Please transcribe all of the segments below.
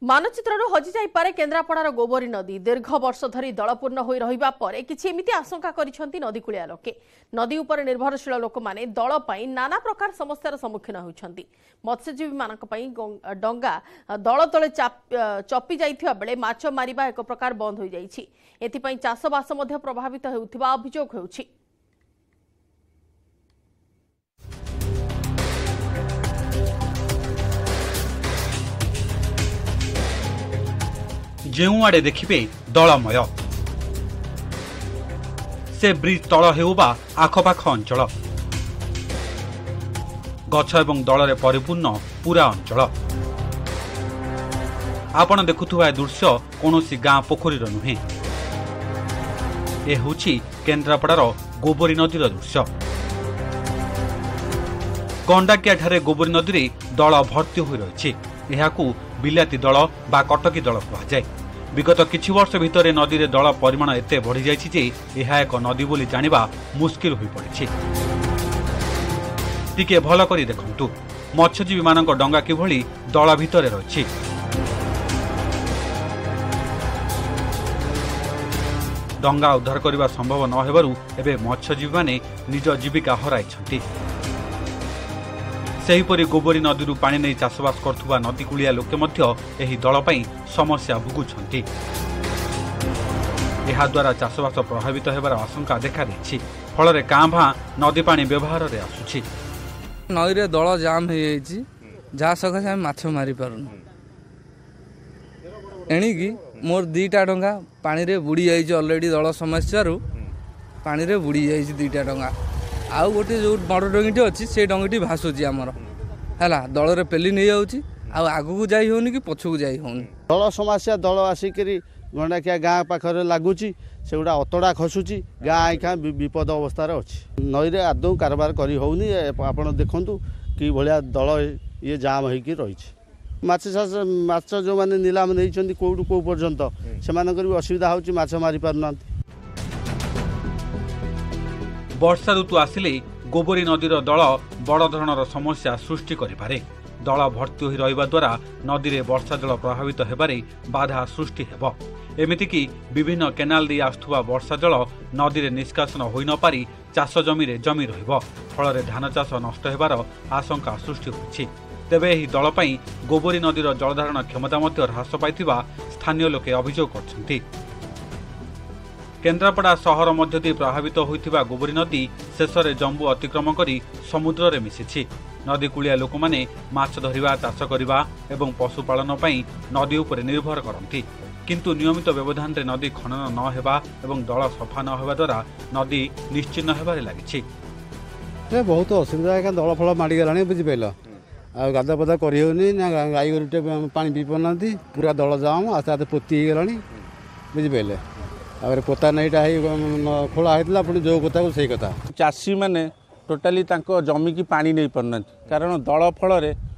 मानचित्रु हजि जाइपारे केन्द्रापड़ार गोबरी नदी दीर्घ वर्ष धरी दलपूर्ण हो रहिबा परे किछि एमिति आशंका करिसेंति नदीकूलिया लोके। नदी उपर निर्भरशील लोक माने दल पई नाना प्रकार समस्यार सम्मुखीन होइछंती। मत्स्यजीवी मानक पई डंगा दल तले चपी जाइथिबा बेले माछ मारिबा एक प्रकार बंद होई जाइछि। एथि पई चाषबास मध्ये प्रभावित हेउथिबा अभियोग हेउछि। जेउआड़े देखिबे दलमय से ब्रिज तल हेउबा आखपाख अंचल गछ एवं दलरे परिपूर्ण पूरा अंचल। आपण देखुथुवा दृश्य कोनोसी गाँ पोखरीर नुहे। ए होछि केन्द्रापड़ार गोबरी नदीर दृश्य। गंडाकिया ठारे गोबरी नदी रे दल भर्ती होई रहिछि। एहाकू बिलाती दल बा कटकी दल कुहाଯାଏ। विगत किछि वर्ष भितर नदी रे दल परिमाण एते बढ़ी जाइछि जे एहा एक नदी बोली जानिबा मुश्किल होई पड़िछि। टिके भल करी देखंतु मत्स्यजीवी मानक डंगा किभଳି दल भितर रहिछि। डंगा उद्धार करबा संभव न हेबारु एबे मत्स्यजीवी माने निज जीविका हराइछंती। सेहीपरि गोबरी नदीरू पानी नहीं चाषबास करुवा नदीकूलिया लोके मध्य एही दल पई समस्या भुगुछंती। एहा द्वारा चाषबास प्रभावित हेबार आशंका देखा देछि। फलरे कांभा नदी पानी व्यवहार रे आसुछि। नई रे दल जाम हो जाइछि जा सकासे हम माछ मारी पारुन। एणिकी मोर दीटा डंगा पानी रे बुड़ी जाइछि। ऑलरेडी दल समस्या रु पानी रे बुड़ी जाइछि दीटा डंगा। आउ गोटे जो बड़ डंगीटी अच्छी से डंगीटी भासुची आमर है दल रे पेली नहीं जाऊँगी आगू जाई होनी कि पछू जाई होनी। दल समस्या दल आसिक गंडाकिया गाँ पाखे लगुच से गुड़ा अतड़ा खसुची गाँ आईखा विपद अवस्था अच्छी। नई रे आदौ कारबार करी होनी। आपण देखंतु कि भलिया दल ये जाम होइकी रही। माछ जो माने नीलाम नहीं कौटू कौ पर्यंत से असुविधा होची माछ मारी पारना। वर्षा ऋतु आसिले गोबरी नदीर दल बड़ धरणर समस्या सृष्टि करिपारे। दल भर्ती होई रहिबा द्वारा नदी रे वर्षा जल प्रभावित हेबारे बाधा सृष्टि हेब। एमितिकी विभिन्न केनाल दे आसुवा वर्षा जल नदी रे निष्कासन होई न पारी चाष जमी रे जमी रहिब। फलरे धान चाष नष्ट हेबार आशंका सृष्टि होइछि। तेबे एही दल पई गोबरी नदीर जलधारण क्षमता मध्ये ह्रास पाइथिबा स्थानीय लोके अभियोग करछन्ति। केन्द्रापड़ा सहर मध्य दे प्रभावित होइथिबा गोबरी नदी शेषरे जम्बू अतिक्रम करी समुद्र रे मिसिछि। नदी कूलिया लोक माने माछ धरिबा चाष करिबा एवं पशुपालन पई नदी उपरे निर्भर करंती। किंतु नियमित व्यवधान रे नदी खनन न हेबा एवं दल सफा न हेबा द्वारा नदी निश्चिन्न हेबारे लागिछि। ए बहुत असुविधा है। दल फल माडी गलानी बुझि पैलो आ गादा पदा करि होनी ना गाई गोरुटे पानी पी पनांती पूरा दल जाम आस्ते आस्ते पोती हे गलानी बुझि पैले। पोता नईटा खोला होता पुणी जो कथा से कथा चाषी मैंने टोटाली जमी की पानी नहीं पारना कारण दल फल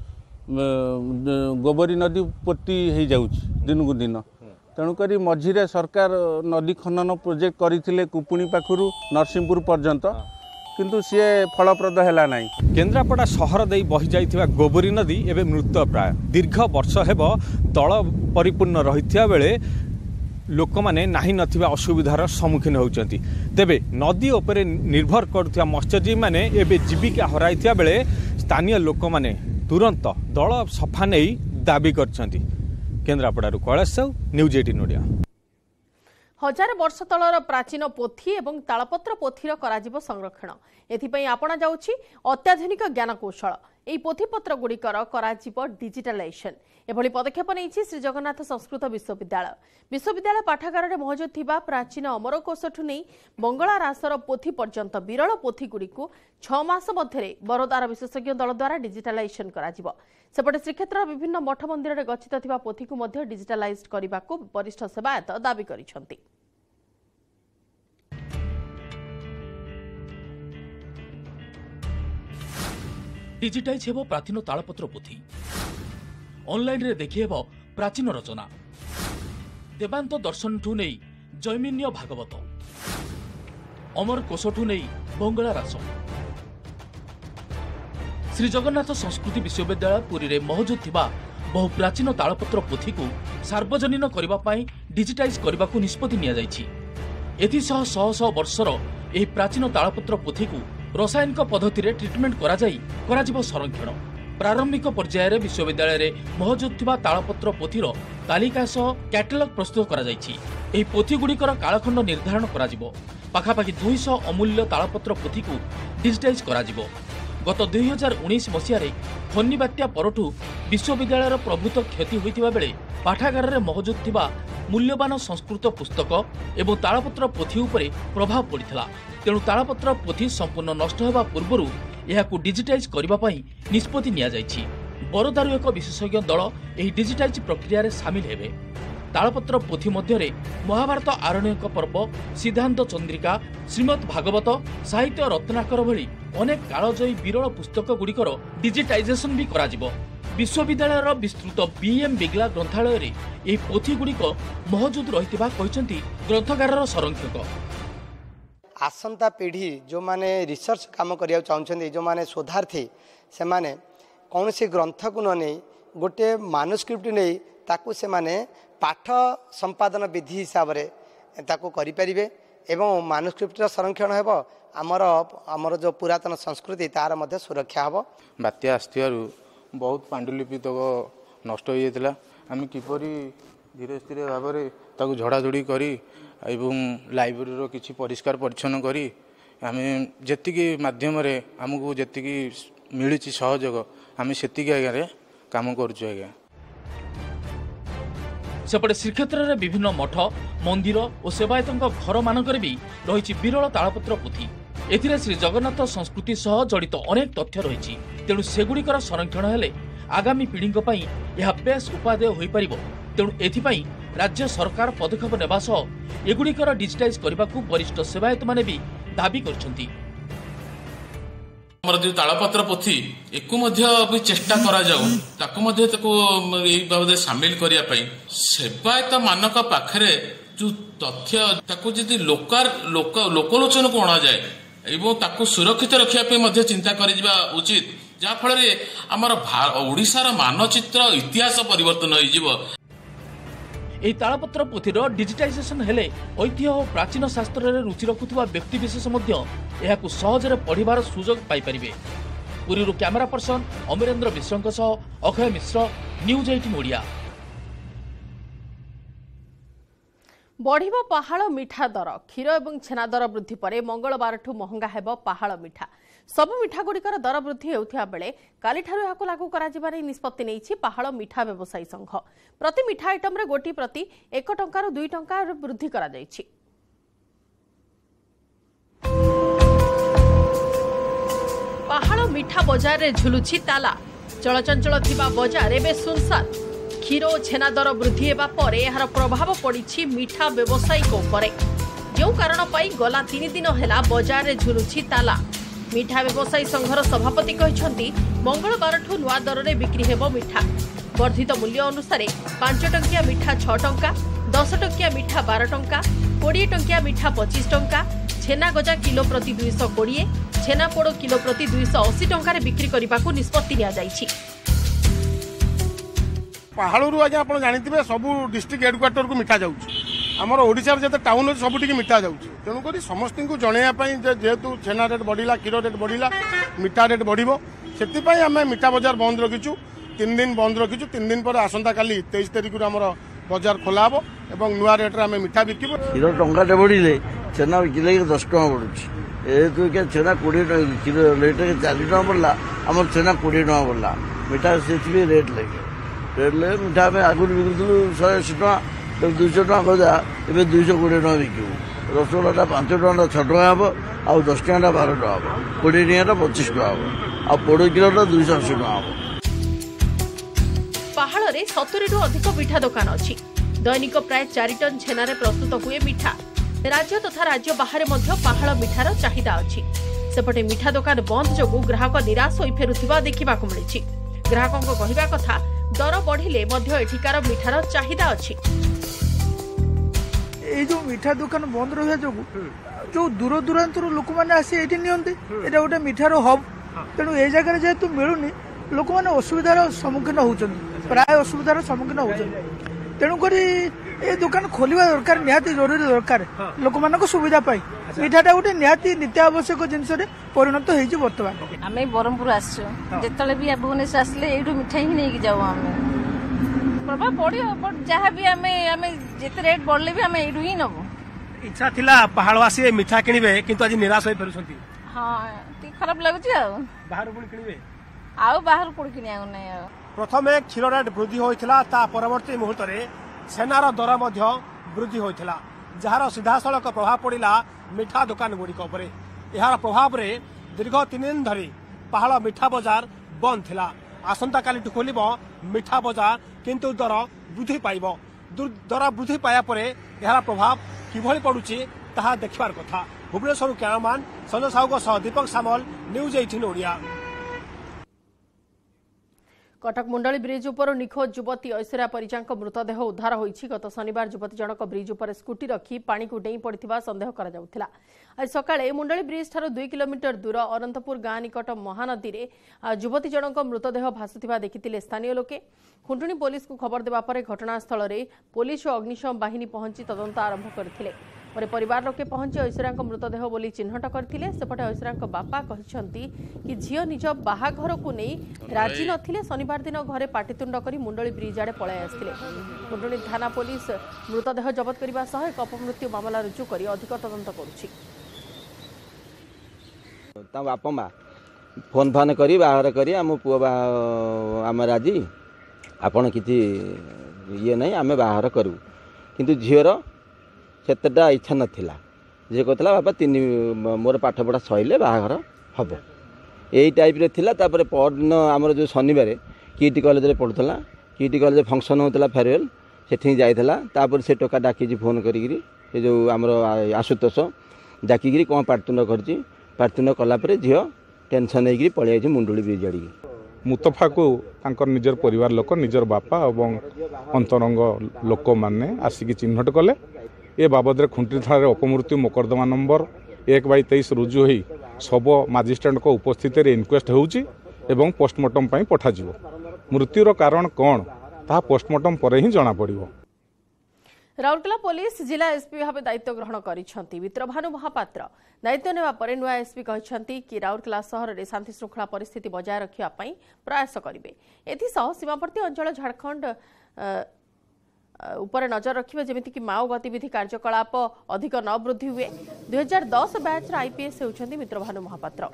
गोबरी नदी पोती हो जाऊँगी दिन को दिन। तेणुक मझीरे सरकार नदी खनन प्रोजेक्ट करते कुपुणी पाखु नरसिंहपुर पर्यंत किंतु सी फलप्रद है ना। केन्द्रापड़ा सहर दे बही जाइथिबा गोबरी नदी एवं मृत प्राय दीर्घ वर्ष हेब दल परिपूर्ण रही बेले लोक मैंने नाही नथिबा असुविधार सम्मुखीन होउचंती। तेबे नदी उपरे निर्भर करुवा मत्स्यजीवी मैंने एबे जीविका हराइथिया बेले स्थानीय लोक मैंने तुरंत दल सफा नहीं दाबी करछंती। केन्द्रापड़ारू कैलाश साहू, न्यूज 18 ओडिया। हजार वर्ष तलर प्राचीन पोथी एवं तालपत्र पोथीर कराजिबो संरक्षण। एथिपई आपणा जाउछि अत्याधुनिक ज्ञानकौशल। एई पोथीपत्र गुड़िकर कराजिबो डिजिटालाइजेशन। एभली पदक्षेप नेइछि श्री जगन्नाथ संस्कृत विश्वविद्यालय। विश्वविद्यालय पाठागार रे मौजूद थिबा प्राचीन अमरकोशठु नै बंगला रासर पोथी पर्यंत विरल पोथी गुड़िकु 6 मास मध्यरे बरोदार विशेषज्ञ दल द्वारा डिजिटालाइजेशन कराजिबो। सेपटे श्रीक्षेत्र विभिन्न मठ मंदिर रे गच्छित थिबा पोथी को मध्य डिजिटालाइज करबाकू वरिष्ठ सेवायत दाबी करिसंती। डिजिटाइज हेबो प्राचीन तालपत्र पोथी। ऑनलाइन रे देखि हेबो प्राचीन रचना। देवांत दर्शन ठू नै जैमिन्य भागवत, अमर कोशठू नै बंगला रास। श्री जगन्नाथ संस्कृति विश्वविद्यालय पुरी रे मौजूद थिबा बहु प्राचीन तालपत्र पोथी को सार्वजनीन करबा पई डिजिटाइज करबा को निष्पत्ति निया जायछि। एथिसह शह शह वर्षर एही प्राचीन तालपत्र पोथी को रासायनिक पद्धति रे ट्रिटमेंट करा जाई कराजिबो संरक्षण। प्रारंभिक पर्यायर विश्वविद्यालय रे मौजूद थिबा तालपत्र पोथीर तालिका सह कैटलॉग प्रस्तुत करा जायछि। एही पोथी गुड़िकर कालखंड निर्धारण कराजिबो। पाखापाखि 200 अमूल्य तालपत्र पोथी को डिजिटाइज कराजिबो। गत 2019 मसीह फनी बात्या परठू विश्वविद्यालय प्रभुत क्षति होइतिबा बेले पाठागार रे मौजूद थिबा मूल्यवान संस्कृत पुस्तक एवं तालपत्र पोथी उपरे प्रभाव पड़िथिला। तेणु तालपत्र पोथी संपूर्ण नष्ट हेबा पूर्वरु एहाकु डिजिटाइज करबा पई निष्पत्ति निया जायछि। बरोदारू एक विशेषज्ञ दल एही डिजिटाइज प्रक्रिया रे शामिल हेबे। तालपत्र पोथी मध्य महाभारत आरण्यक पर्व, सिद्धांत चंद्रिका, श्रीमद भागवत, साहित्य रत्नाकर भली अनेक कालजयी विरल पुस्तक गुड़िकर डिजिटाइजेशन भी कराजिबो। विश्वविद्यालय विस्तृत बीएम बिगला ग्रंथालय रे एही पोथी गुड़िक मौजूद रहितिबा कहिसेंती ग्रंथगारर संरक्षक। आसंता पीढ़ी जो माने रिसर्च काम करिया चाहछन्ती, जो माने शोधार्थी, से माने कौनसी ग्रंथ को न नहीं गोटे मानुस्क्रिप्ट नहीं ताकू से माने पाठ संपादन विधि हिसाब रे ताकू करि परिबे एवं मानुस्क्रिप्टर संरक्षण हेबो। आमर जो पुरातन संस्कृति तार मध्य सुरक्षा हेबो। बात्या आस्थियारु बहुत पांडुलिपि तक नष्ट हो जाइतिला। आम किपरि धीरे धीरे भाव में ताकू झड़ाझड़ी करी एवं लाइब्रेरी रो किछि परिष्कार परिच्छन्न करी आम जेतिकी माध्यम रे हमकु जेतिकी मिलुछि सहयोग आम सेतिकी आगे काम करूछु। आज्ञा सेपटे श्रीक्षेत्र में विभिन्न मठ, मंदिर और सेवायतों घर मानकर भी रही विरल तालपत्र पोथी। एथिरे श्री जगन्नाथ संस्कृति सह जड़ित अनेक तथ्य रही। तेणु सेगुड़िकर संरक्षण हेले आगामी पीढ़ी यह बेस उपादेय हो पारिबो। तेणु एथिपाई राज्य सरकार पदक्षेप नेबा सह एगुड़िकर डिजिटाइज करने को वरिष्ठ सेवायत माने भी दाबी करछन्ती। जो तालपत्र पोथी एकु भी चेष्टा करा जाऊ ताकु बाबद सामिल करिया पई सेवायत मानक पाखरे जो तथ्य ताकु जदि लोकलोचन को अणा जाए एवं ताकु सुरक्षित रखिया पे मध्य चिंता करि जिबा उचित, जा फल रे हमर ओडिसा रा मानचित्र इतिहास परिवर्तन होई जिवो। एही तालपत्र पोथीर डिजिटाइजेशन हेले ऐतिह्य और प्राचीन शास्त्र रे रुचि रखुथिबा व्यक्ति विशेष मध्य एहाकु सहजरे पढ़िबार सुजोग पाई परिबे। पुरी रो कैमरा पर्सन अमरेंद्र मिश्रଙ୍କ सह अक्षय मिश्र, न्यूज 18 ओडिया। बढ़िबो पहाड़ मिठा दर। क्षीर और छेना दर वृद्धि पर मंगलवार महंगा हेबो पहाड़ मिठा। सबु मिठा गुड़िकर दर वृद्धि हेउथिबा बेले कालिठारु एहाकु लागू कराजिबार निष्पत्ति नेइछि पहाड़ मिठा व्यवसायी संघ। प्रति मिठा आइटम रे गोटी प्रति 1 टंका 2 टंका वृद्धि करा जाइछि। पहाड़ मिठा बजार रे झुलुछि ताला। चलचंचल थिबा बजार एबे सुनसान। क्षीर और छेना दर वृद्धि हेबा परे एहार प्रभाव पड़िछि मिठा व्यवसायी उपरे। जो कारण पाई गला 3 दिन हेला बजार रे झुलुछि ताला। मिठा व्यवसायी संघर सभापति कहछन्ती मंगलवार नुआ दर रे बिक्री हेबो मिठा। वर्धित मूल्य अनुसार 5 टंकिया मिठा 6 टंका, 10 टंकिया मिठा 12 टंका, 20 टंकिया मिठा 25 टंका, छेना गजा किलो प्रति 220, छेना पोड़ किलो प्रति 280 टंका रे बिक्री करबा को निष्पत्ति लिया जाइछि। पहाड़ू आज आप जानते सब डिस्ट्रिक्ट हेडक्वार्टर को मिठा जाऊँगी। आमर ओडिशा जो टाउन अच्छे सब मिठा जाऊँगी। तेणुक समस्त को जनवाई जेहेतु छेना रेट बढ़ला, क्षीर रेट बढ़ला, मिठा रेट बढ़ो से आम मिठा बजार बंद रखीचु। 3 दिन बंद रखीचु। 3 दिन पर आसंता काली 23 तारिख आमर बजार खोला हम और नुआ रेट आम मिठा बिकब। क्षीर टंकाटे बढ़े छेना बिकले 10 टका बढ़ुଛି। ये छेना 20 टका क्षीर रेट 40 टका बढ़ला, आम छेना 20 टका बढ़ला। मिठा से रेट लगे मिठा में आगुरी बिकुलु 180 टका 200 टका गजा ए 220 टका बिकू। रसगोल्ला 5 टका 6 टका हम आ 10 टका 12 टका हम, 20 टका 25 टका हम आ पोड़ किलो 280 टका हम। पहाड़ रे 70 रु अधिक मिठा दुकान अछि। दैनिक प्राय 4 टन छेना रे प्रस्तुत हुए मिठा। राज्य तथा राज्य बाहर मध्य पहाड़ मिठार चाहिदा अछि। सेपटे मिठा दुकान बंद जोगु ग्राहक निराश होई फेरुथिबा देखिबा को मिलिछि। ग्राहकक कहिबा कथा दर बढ़िले मध्य एठिकार मिठार चाहिदा अछि। ए जो मिठा दुकान बंद रहिया जोगु जो दूर दूरांतर लोक माने आसी एठी नियंते एटा गोटे मिठार हब। तेणु ए जगह जेहेतु मिलूनी लोक मैंने असुविधार सम्मुखीन होती प्राय असुविधार सम्मुखीन होती तेणुक ये दुकान खोलिया दरकार निहाती जरूरी दरकार लोक मान सुविधा पाई मिठाटा गोटे निहाती नित्य आवश्यक जिनस परिणत होती बर्तमान आम ब्रह्मपुर आसो भी भुवनेश्वर आसले यू मिठाई ही नहीं जाऊ आम प्रभाव पड़ो जहाँ भी आम जिते रेट बढ़ले भी आम यू ही नबू इच्छा थिला पहाड़वासी मिठा किणवे किंतु आज निराश हो फेरुछंती हाँ खराब लगुच बाहर पुणी किणवे आउ बाहर कोड़ किनिया नहीं प्रथमे क्षीर रेट वृद्धि होता ता परवर्ती मुहूर्त में छेनार दर वृद्धि होता जार सीधासलख प्रभाव पड़ा मिठा दुकान गुड़िक यार प्रभाव में दीर्घ 3 दिन धरी पहाड़ मिठा बजार बंद थिला आसंता काली खोल मिठा बजार किंतु दर वृद्धि पाइब दर वृद्धि पाया परे यार प्रभाव किभली पड़ुछि ताहा देखबार कथा भुवनेश्वर कैमरामैन संजय साहू सह दीपक सामल न्यूज 18 ओडिया। कटक मुंडली ब्रिज उपर निखोज युवती ऐश्वर्या परिजा मृतदेह उद्धार होईछि। गत शनिवार युवती जनक ब्रिज उपर स्कूटी रखी पानी को डेई पड़िथिबा संदेह करा जाउथिला। आज सकाळे मुंडली ब्रिज ठारो 2 किलोमीटर दूर अनंतपुर गाँ निकट महानदी रे युवती जनक मृतदेह भासुथिबा देखिथिले स्थानीय लोके। खुंटुणी पुलिस को खबर देबा परे घटनास्थल रे पुलिस और अग्निशम बाहिनी पहुंची तदंत आरंभ करथिले। पर परिवार लोके पहुंची ऐश्वर्या मृतदेह बोली चिन्हट करथिले। सेपटे ऐश्वर्या बापा कहिसंती कि झियो निज बाहाघर को नहीं राजी नथिले शनिवार दिन घरे पाटितुंड करी मुंडली ब्रिज आड़े पळाई आस्थिले। खुंटुणी थाना पुलिस मृतदेह जबत करने सह एक अपमृत्यु मामला रुजु करी अधिक तदंत करुछि। बापा माँ फोन फान करी बाहर करी आम पुआ आम राजी आपण किसी ये नहीं आम बाहर करूँ किंतु झीर सेतेटा इच्छा नाला जी कहला बापा 3 मोर पाठ पढ़ा सैले बाहर हम यही टाइप थिला। तापर परदिन आमर जो शनिवार कीटी कॉलेज रे पढ़ुला कीटी कॉलेज फंक्शन होता फेयरवेल से जाइला तापर से टोका डाकी फोन करी जो आमर आशुतोष डाकिकी कौन पार्तुंड कर कलापर झील टेंशन होगी पलि आई मुंडुली ब्रिज आड़ी मुतफा को निजर परिवार लोक निजर बापा और अंतरंग लोक मैंने आसिक चिन्हट कले ए बाबद खुंटी थाना अपमृत्यु मोकदमा नंबर 1/23 रुजु हो शव मजिस्ट्रेट उपस्थित इनक्वेस्ट होउची एवं पोस्टमार्टम पई पठाजिवो। मृत्युर कारण कौन ता पोस्टमार्टम पर ही जना पड़िवो। राउरकेला पुलिस जिला एसपी भाव दायित्व ग्रहण करिसेंती। मित्रभानु महापात्र दायित्व नेबा परे नुआ एसपी कहिसेंती कि राउरकेला शहर रे शांति श्रृंखला परिस्थिति बजाय रखिया पई प्रयास करिवे। एथिसह सीमावर्ती अंचल झारखंड ऊपर नजर रखिबे जेमिति कि माओ गतिविधि कार्यकलाप अधिक न वृद्धि हुए। 2010 बैच आईपीएस होउछंती मित्रभानु महापात्र।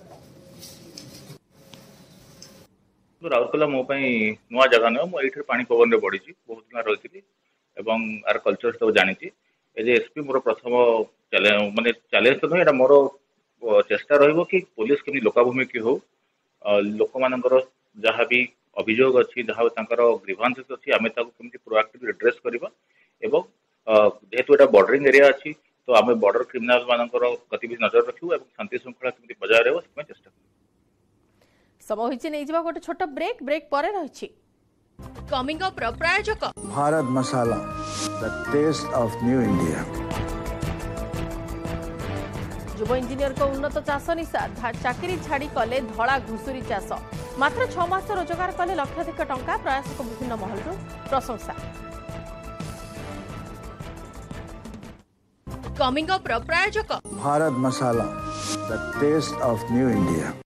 राउरकेला मो पई नुआ जगह न मो एठर पानी पवन रे बढी बहुत दिन रहिथिली एवं आर कल्चर सब जानी एज एसपी मोर प्रथम माने चैलेंज तो नहीं एटा मोर चेष्टा रहिबो कि पुलिस केमि लोकाभिमुखी हो लोक मानकर जहाँ भी अभियोग अच्छी जहाँ ग्रीवांसेस अच्छी आम केमती प्रोएक्टिव एड्रेस करवा एवं जेहेतु एटा बॉर्डरिंग एरिया अच्छी तो आम बॉर्डर क्रिमिनाल मानकर गतिविधि नजर रखू और शांति श्रृंखला केमती बजाय रहिबो से चेष्टा करू। समय होइछि नै जिबा गोटे छोट ब्रेक परे रहिछि। कमिंग अप प्रायोजक Bharat masala the taste of new India. युव इंजीनियर को उन्नत चाष निशा चाकरी छाड़ी कले धड़ा घुसुरी चाष मात्र 6 मास रोजगार कले लक्षाधिक टंका प्रयास को विभिन्न महल प्रशंसा। कमिंग अप प्रायोजक Bharat masala the taste of new India.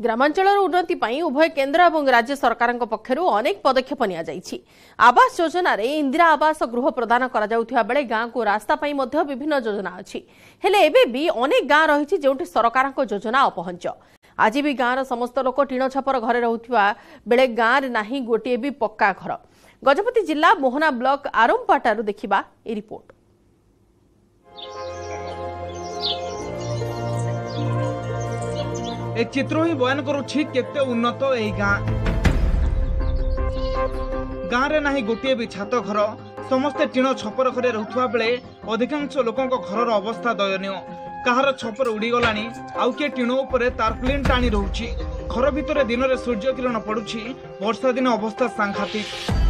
ग्रामांचलर उन्नति ପାଇଁ उभय केन्द्र और राज्य सरकार पक्षर अनेक पदक्षेप नि आवास योजन इंदिरा आवास गृह प्रदान करा बेले गाँव को रास्ता पाई विभिन्न योजना अच्छी हेले एबे भी अनेक गाँ रही जो सरकार योजना अपहंच आज भी गाँव समस्त लोक टीण छपर घरे रहुथिबा बेले गाँव रे नाही गोटे भी पक्का घर। गजपति जिला मोहना ब्लॉक आरंपाटारू देखिबा ए रिपोर्ट। ए चित्र ही बयान करुछि केते उन्नत एई गाँ रे नाही गोटे भी छात घर समस्ते टीण छपर घरे रहुथुवा बेले अधिकांश लोकंक घरर अवस्था दयनीय कहार छपर उड़ीगलानी आउ किए टीण उपरे तारप्लिन टाणी रहुछि घर भितर दिन में सूर्य किरण पड़ुछि वर्षा दिन अवस्था सांघातिक।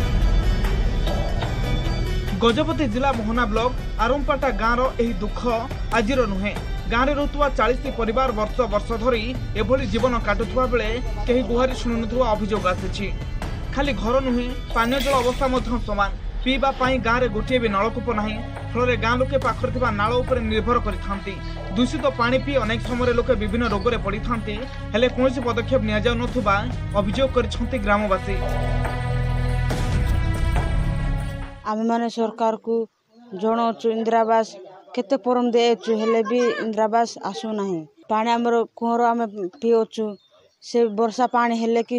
गजपति जिला मोहना ब्लॉक आरंपाटा गाँव एही दुख आजिर नुहे गाँव में रुआ 40 परिवार वर्ष वर्ष धरी एभली जीवन काटुवा बेले कहीं गुहारी शुणुवा अभियोग आसी खाली घर नुहे पानीय जल अवस्था समान पीवा गाँव में गोटे भी नलकूप ना फल गाँ लोके पाखर नाल उपर निर्भर करते दूषित पानी पी अनेक समय लोके विभिन्न रोग पड़ी था हेले कौन पदक्षेप निया अभियोग कर ग्रामवासी। आम मैंने सरकार को जनाऊँ इंदिरावास केते फॉर्म देचु हेले भी इंदिरावास आसुना पानी आमर कुहर आम पीऊँ से वर्षा पानी हेले कि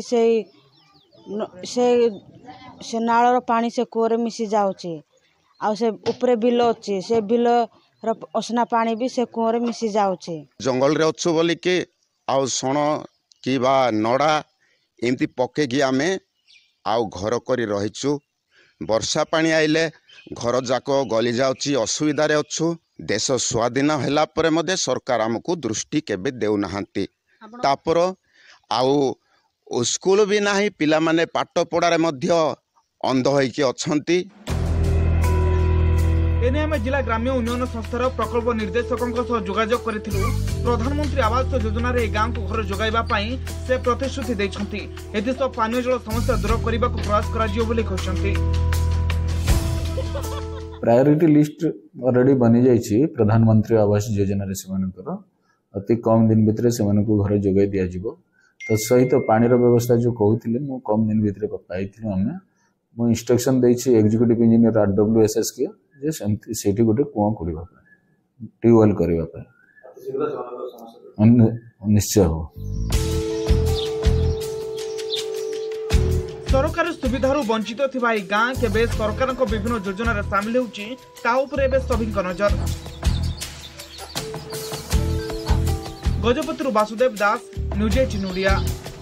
से नालर पानी से कुहर मिसी जाऊँचे आ से ऊपर बिल अच्छे से बिल असना पानी भी से कुहर मिसी जाऊँचे जंगल रे अच्छु बोली के आउ सण कि नड़ा एमती पकेगी आमे आउ घर करी रहिचु वर्षा पानी आइले घर जाक गली जाउची असुविधा रे अच्छु देश स्वाधीन होला परे मधे सरकार हमको दृष्टि केबे देउ नाहंती तापर आउ स्कूल भी नाही पिला माने पाठ पढ़ारे मध्य अंध होइके अछंती। एने आम जिला ग्राम्य उन्नयन संस्थार प्रकल्प निर्देशकों जोगाजोग करिथिलु प्रधानमंत्री आवास योजना रे गाँव को घर जोगाइबा पई से प्रतिश्रुति दैछंती एदिस पानीय जल समस्या दूर करबा को प्रयास करा जियो बोली कहछंती। प्रायोरिटी लिस्ट ऑलरेडी बनी जाइछि प्रधानमंत्री आवास योजना रे सेमानकर अति कम दिन भितर सेमानकु घर जोगाई दिया जिवो तो सहित पानी रो व्यवस्था जो कहउथिले मु कम दिन भितर पाइथिलु हमें मु इंस्ट्रक्शन दैछि executive engineer RWSS K J सेठी गोटे कुआं खोलिबा पे ट्यूबवेल करबा पे निश्चय हो। सरकार सुविधार वंचित थिबा ई गाँ केबे सरकार को विभिन्न योजना रे शामिल होउची ता उपरे बे सभी नजर। गजपति वासुदेव दास न्यूज 18 ओडिया।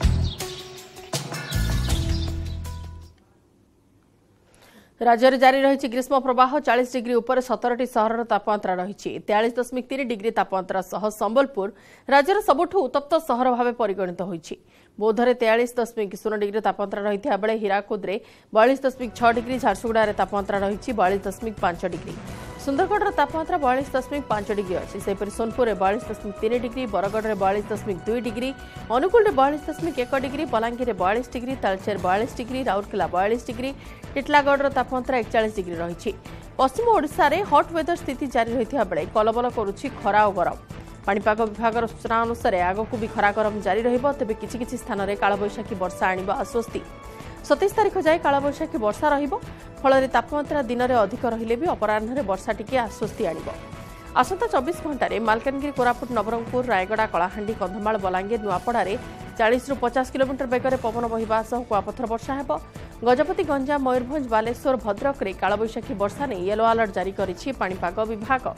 राज्य में जारी रही ग्रीष्म प्रवाह 40 डिग्री उपर 17टी सहर तापमात्रा रही 43.3 डिग्री तापमात्रा सह संबलपुर राज्यर सबुठ उत्तप्त सहर भाव परिगणित होती। बौद्धरे 43.0 डिग्री तापमात्रा रही बेले हीराकुद 42.6 डिग्री झारसुगुड़ा तापमात्रा रही 42.5 डिग्री सुंदरगढ़ तापमात्रा 42.5 डिग्री अच्छी सेपरी Sonepur 42.3 degree Bargarh 42.2 degree Angul 42.1 degree Bolangir 42 degree Talcher 42 degree Rourkela 42 degree Titlagarh तापमात्रा 41 डिग्री रही। पश्चिम ओडिशा रे हॉट वेदर स्थिति जारी रही बेले कलबल करुछि खरा और गरम पाणीपाग विभाग सूचना अनुसार आगक भी खरा गरम जारी रहिबो तेबे किछि किछि स्थान रे कालबैशाखी वर्षा आनिबा आश्वस्ति 27 तारिख जाए कालबैशाखी वर्षा रहिबो फल तापमात्रा दिन में अधिक रहिले भी अपराह्न वर्षा टिके आश्वस्ति आनिबो। आसंता 24 घंटे मालकानगिरी कोरापुट नवरंगपुर रायगड़ा कलाहांडी कंधमाल बलांगीर नुआपड़ा 40 ରୁ 50 किलोमीटर बेगर पवन बहिबा सह कुआपथर वर्षा हेब। गजपति गंजाम मयूरभंज बालेश्वर भद्रक रे कालबैशाखी वर्षा ने येलो अलर्ट जारी करिछि पाणीपाग विभाग।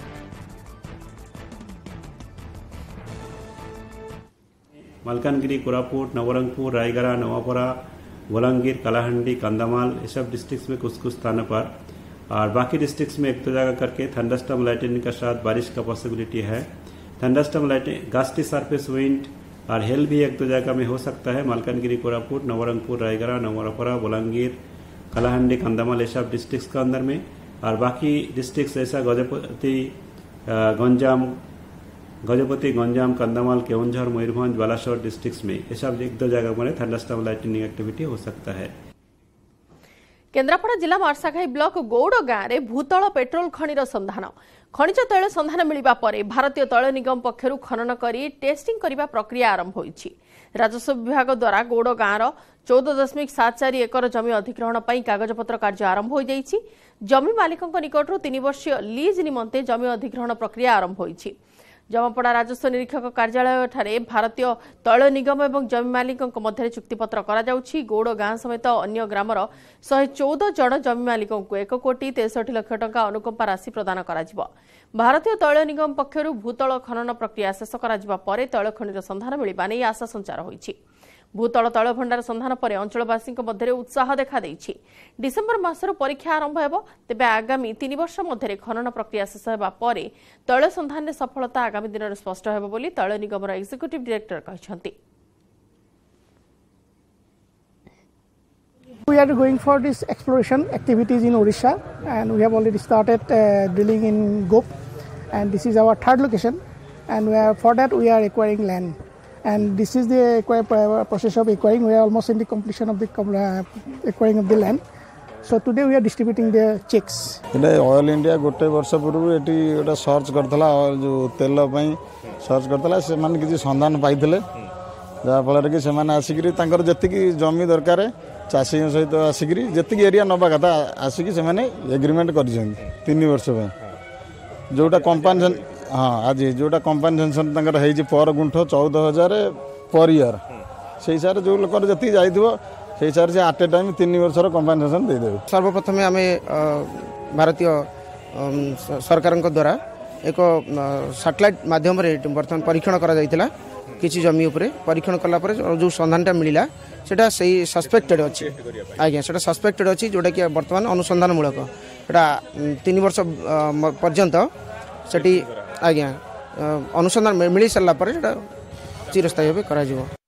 मालकानगिरी कोरापुट नवरंगपुर रायगड़ा नवापड़ा बलांगीर कलाहांडी कंधमाल ये सब डिस्ट्रिक्ट्स में कुछ स्थानों पर और बाकी डिस्ट्रिक्ट्स में एक दो जगह करके थंडरस्टॉर्म लाइटनिंग के साथ बारिश का पॉसिबिलिटी है। Thunderstorm lightning gusty surface wind और हेल भी एक दो जगह में हो सकता है। मालकानगिरी कोरापुट नवरंगपुर रायगड़ा नवापड़ा बलांगीर कलाहांडी कंधमाल ये सब डिस्ट्रिक्ट्स के अंदर में और बाकी डिस्ट्रिक्ट्स ऐसा गजपति गंजाम कंधमाल केवंझर मयूरभंज बालासोर डिस्ट्रिक्ट्स में ये सब एक दो जगह में थंडरस्टॉर्म लाइटनिंग एक्टिविटी हो सकता है। केन्द्रापड़ा जिला मार्साघाई ब्लॉक गौड़ गाँव में भूतल पेट्रोल खनिर संधान खनिज तैल संधान मिलवा पर भारतीय तैल निगम पक्षर खनन कर टेस्टिंग करने प्रक्रिया आरंभ होईछि। राजस्व विभाग द्वारा गौड़ गाँव 14.74 एकर जमी अधिग्रहण पर कागजपत्र कार्य आरंभ हो जाइछि। जमी मालिकों निकटरू 3 वर्षीय लीज निमंते जमी अधिग्रहण प्रक्रिया आरंभ होईछि। जमापड़ा राजस्व निरीक्षक कार्यालय ठारे भारतीय तैल निगम और जमी मालिकों मध्य चुक्तिपत्र कराଯାउछि। गौड़ गाँ समेत अन्य ग्रामर 114 जन जमी मालिकों 1 कोटी 63 लाख टंका अनुकंपा राशि प्रदान कराजिबो। भारतीय तैल निगम पक्षरु भूतल खनन प्रक्रिया शेष कराजिबा परे तैल खनिर संधान मिलिबा नै आशा संचार होईछि। भूतल तैल भंडार संधान पर अंचलवासी मध्य उत्साह देखा देइछि। डिसेम्बर मासर परीक्षा आरंभ हेबो। तेबे आगामी 3 वर्ष मध्य खनन प्रक्रिया शेष हेबा परे तैल संधान में सफलता आगामी दिन में स्पष्ट हेबो बोली तैल निगमर एक्जिक्यूटिव डायरेक्टर कहछन्ति। We are going for this exploration activities in Odisha, and we have already started drilling in Gop, and this is our third location, and for that we are acquiring land, and this is the process of acquiring. We are almost in the completion of the acquiring of the land. So today we are distributing the checks. Oil India गोटे वर्ष पूर्व eighty गोटे search करथला जो तेल पई search करथला से माने किछि संधान पाइथिले जा फल कि से माने आसिकरी तांकर जति जमी दरकार चाषी सहित आसिकरी जति एरिया नबा कथा आसिकी से माने एग्रीमेंट करिसेंती 3 वर्ष पे जोटा कंपनसेशन आज जोटा कंपनसेशन तांकर हेजी पर गुंठ 14000 पर ईयर से हिसाब जो लोक जति जाइथिबो से हिसाब से एट ए टाइम 3 वर्षर कंपनसेशन दे देबे। सर्वप्रथम आम भारतीय सरकार द्वारा एक सैटेलाइट माध्यम बर्तमान परीक्षण करा जायतिला किछि जमी उपरे परीक्षण कला पर जो संधानटा मिलिला सेटा सही सस्पेक्टेड अछि। आज्ञा सेटा सस्पेक्टेड अछि जोटा कि वर्तमान अनुसंधान मूलक एटा 3 वर्ष पर्यंत सेठी आज्ञा अनुसंधान मिली सरला पर चिरस्थायी भाव करा जिवो।